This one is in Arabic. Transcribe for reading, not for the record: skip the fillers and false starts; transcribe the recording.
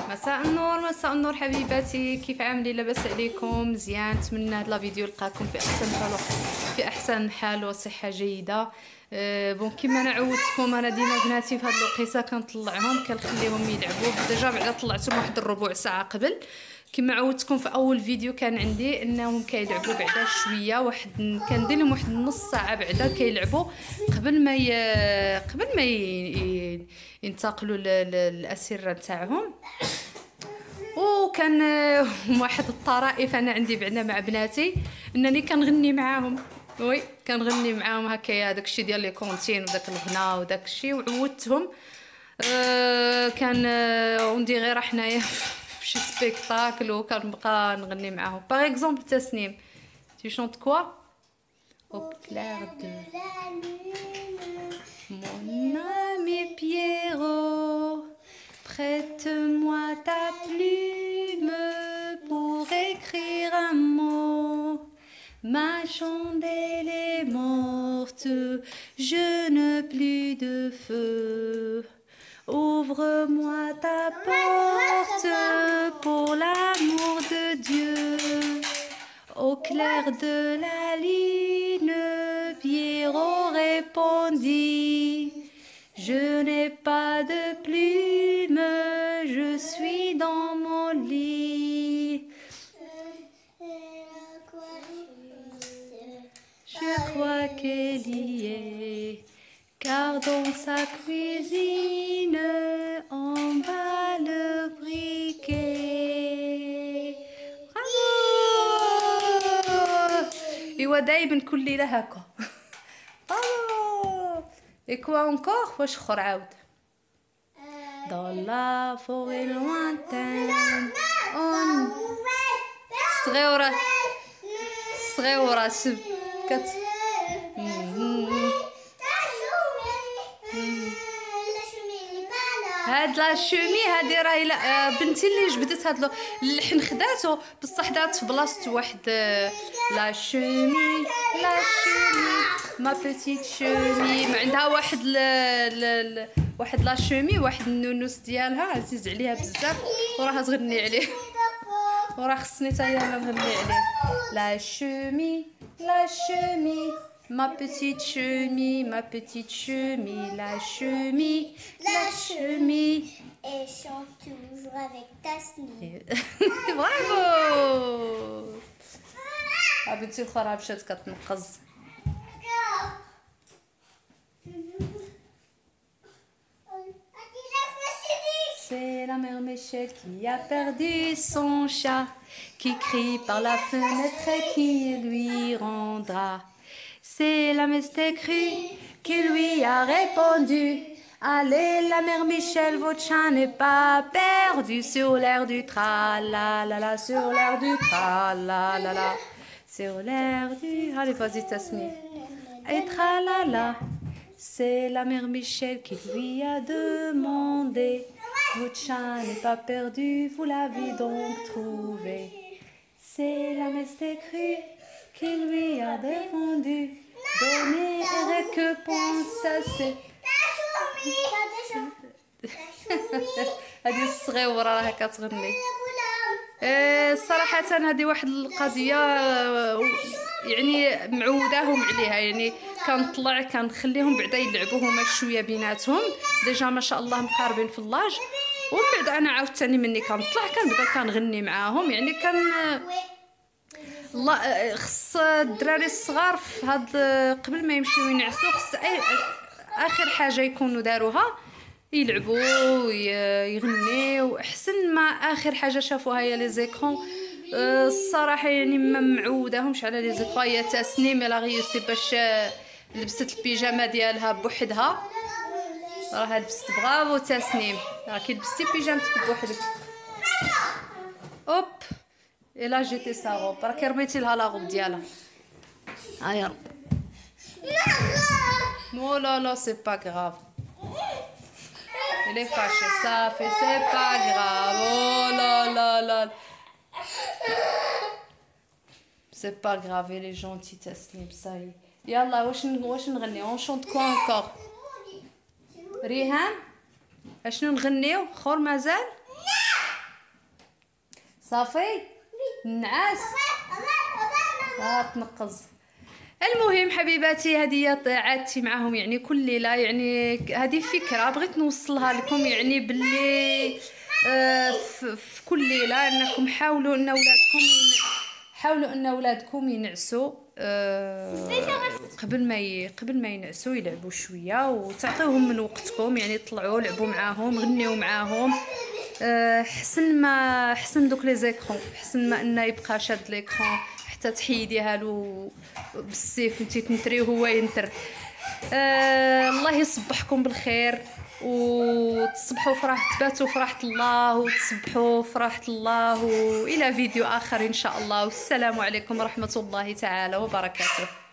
مساء النور مساء النور حبيباتي، كيف عاملين؟ لاباس عليكم؟ مزيان؟ نتمنى هاد لا فيديو يلقاكم في احسن حال وصحه جيده. بون كيما انا عودتكم، انا ديما بناتي في هاد الوقيته كنطلعهم كنخليهم يلعبوا. ديجا بعدا طلعتهم واحد الربع ساعه قبل. كما عودتكم في اول فيديو كان عندي انهم كيلعبوا بعدا شويه، واحد كندير لهم واحد نص ساعه بعدا كيلعبوا قبل ما ينتقلوا للاسره تاعهم. وكان واحد الطرائف انا عندي بعدا مع بناتي انني كنغني معاهم. وي كنغني معاهم هكايا داكشي ديال لي كونتين وداك الغناء وداكشي، وعودتهم. كان وندي غير حنايا شي سبيكتاكل وكنبقى نغني معاهم. باغ اكزومبل تسنيم، tu chantes quoi? Au clair de la lune, mon ami Pierrot, prête-moi ta plume pour écrire un mot. Ma chandelle est morte, je n'ai plus de feu. Ouvre-moi ta porte pour l'amour de Dieu. Au clair de la lune, Pierrot répondit: je n'ai pas de plume, je suis dans mon lit. Je crois qu'elle y est, car dans sa cuisine on va le briquet. Bravo! إيوا دايما كل ليلة هكا. Et quoi encore? واش اخر عاود؟ Dans la forêt lointaine on صغيورة سب كت هاد لا شومي هادي راهي بنتي اللي جبدت هاد اللحن خداتو، بصح دارت في بلاصتو واحد لا شومي ما بيتيت شومي. ما عندها واحد واحد لا شومي، واحد النونوس ديالها عزيز عليها بزاف وراها تغني عليه. وراه خصني حتى هي نغني عليه. لا شومي ma petite chemise, la chemise. Et chante toujours avec Tasni. برافو. بنتي الاخرى مشات كتنقز. C'est la mère Michel qui a perdu son chat, qui crie par la fenêtre et qui lui rendra. C'est la Mestécru qui lui a répondu: allez la mère Michel, votre chat n'est pas perdu. Sur l'air du tra-la-la-la, sur l'air du tra-la-la-la, sur l'air du... Allez vas-y Tasmi. Et tra-la-la. C'est la mère Michel qui lui a demandé: votre chat n'est pas perdu, vous l'avez donc trouvé. C'est la Mestécru qui lui a répondu: donnez et récompense. هذه الصغيره راها كتغني. صراحه هذه واحد القضيه يعني معوداهم عليها، يعني كنطلع كنخليهم بعدا يلعبوا هما شويه بيناتهم. ديجا ما شاء الله مقاربين في اللاج، ومن بعد انا عاوتاني مني كنطلع كنبدا كنغني معاهم. يعني الله خص الدراري الصغار في هاد قبل ما يمشيو ينعسوا خص اخر حاجه يكونوا داروها يلعبوا ويغنيو، احسن ما اخر حاجه شافوها هي لي زيكرون. الصراحه يعني ما معوداهمش على لي زيكرون. هي تسنيم لا غيوسي باش لبست البيجامه ديالها بوحدها، راه لبست. برافو تسنيم، راكي لبستي بيجامتك بوحدك. اوب الا جيتي سا روب، راكي رميتي لها لا روب ديالها. هيا نو لا لا سي با غراف. Elle est fâchée, ça fait, c'est pas grave. Oh là là là. C'est pas grave, elle est gentille Tasnim, ça y est. يلا واش نغني؟ on chante quoi encore? ريهام اشنو نغنيو؟ خور مازال؟ صافي النعاس تنقز. المهم حبيباتي هذه عادتي معاهم يعني كل ليله، يعني هذه فكره بغيت نوصلها لكم، يعني باللي في كل ليله انكم حاولوا ان اولادكم ينعسوا قبل ما ينعسوا، يلعبوا شويه وتعطيوهم من وقتكم، يعني طلعوا لعبوا معاهم، غنيوا معاهم. حسن دوك لي زيكرون، حسن ما ان يبقى شاد ليكرون حتى تحيديها له بالسيف انت تنتري وهو ينتر. الله يصبحكم بالخير وتصبحوا تباتوا في راحة الله وتصبحوا في راحة الله، والى فيديو اخر ان شاء الله، والسلام عليكم ورحمة الله تعالى وبركاته.